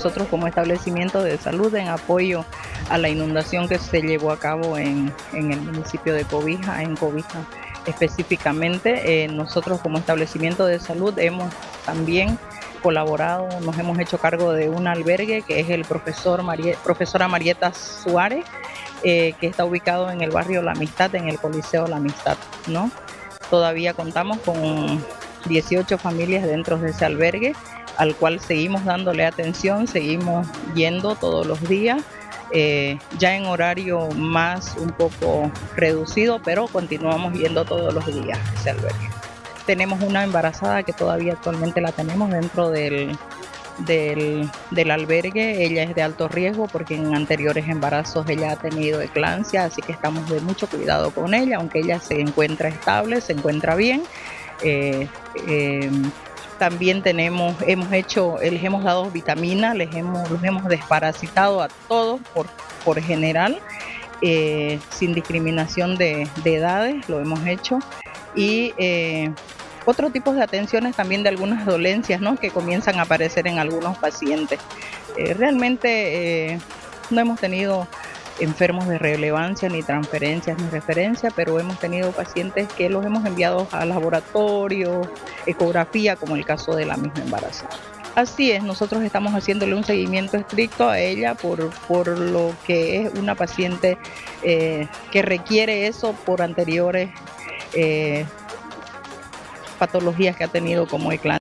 nosotros como establecimiento de salud en apoyo a la inundación que se llevó a cabo en el municipio de Cobija, en Cobija específicamente, nosotros como establecimiento de salud hemos también colaborado, nos hemos hecho cargo de un albergue que es el profesora Marieta Suárez, que está ubicado en el barrio La Amistad, en el Coliseo La Amistad, ¿no? Todavía contamos con 18 familias dentro de ese albergue, al cual seguimos dándole atención, seguimos yendo todos los días, ya en horario más un poco reducido, pero continuamos yendo todos los días a ese albergue. Tenemos una embarazada que todavía actualmente la tenemos dentro del albergue. Ella es de alto riesgo porque en anteriores embarazos ella ha tenido eclampsia, así que estamos de mucho cuidado con ella, aunque ella se encuentra estable, se encuentra bien. También les hemos dado vitaminas, los hemos desparasitado a todos por general, sin discriminación de edades, lo hemos hecho. Y otro tipo de atenciones también de algunas dolencias, ¿no?, que comienzan a aparecer en algunos pacientes. Realmente no hemos tenido enfermos de relevancia, ni transferencias, ni referencias, pero hemos tenido pacientes que los hemos enviado a laboratorio, ecografía, como el caso de la misma embarazada. Así es, nosotros estamos haciéndole un seguimiento estricto a ella por lo que es una paciente que requiere eso por anteriores patologías que ha tenido como eclampsia.